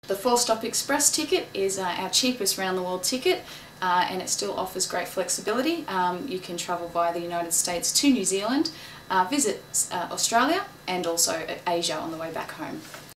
The 4-stop express ticket is our cheapest round the world ticket, and it still offers great flexibility. You can travel via the United States to New Zealand, visit Australia and also Asia on the way back home.